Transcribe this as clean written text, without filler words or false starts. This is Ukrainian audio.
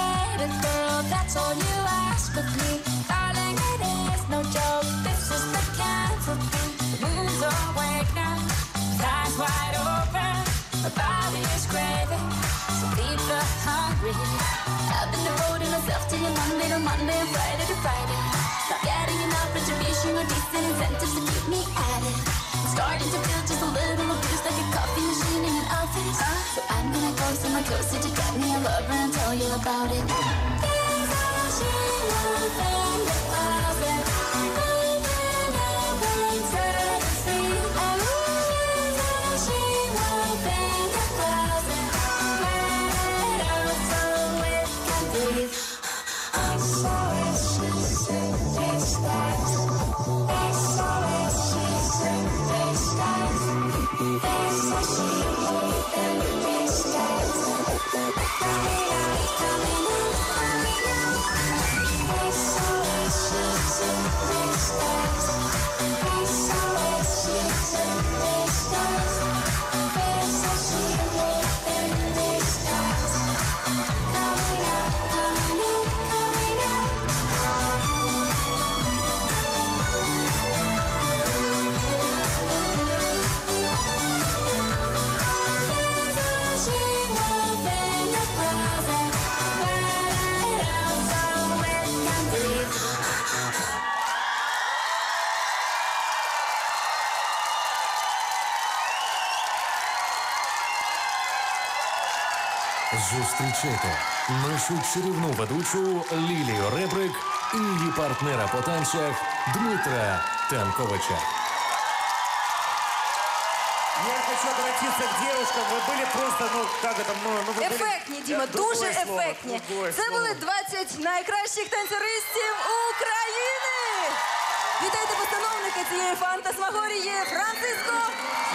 baby girl, that's all you ask of me. Darling, it is no joke, this is the kind for me. Moon's awake now, eyes wide open. My body is craving, so feed the hungry. I've been devoting myself to you Monday to Monday and Friday to Friday. Not getting enough retribution or decent incentives to keep me at it. I'm starting to feel just a little abused, like a coffee machine in an office. So I'm gonna go somewhere closer to get me a lover and tell you about it. There's a machine up in the closet, moving away, set us free. And there's a machine up in the closet, let it out so it can breathe. I'm sorry, she said, this guys. I'm sorry, she said, this guys. There's a machine up in this guys. Coming out, coming out, coming out. I'm sorry, she said, this guys. I'm sorry, she said, this guys. There's a machine up in this guys. Coming out, coming out, coming out. Зустрічайте нашу чарівну ведучу Лілію Ребрик і її партнера по танцях Дмитра Танковича. Я хочу обратиться к девушкам. Вы были просто, ну, как это, вы были... Ефектні, Діма, дуже ефектні. Це були 20 найкращих танцюристів України. Вітайте постановника цієї фантасмагорії Франциско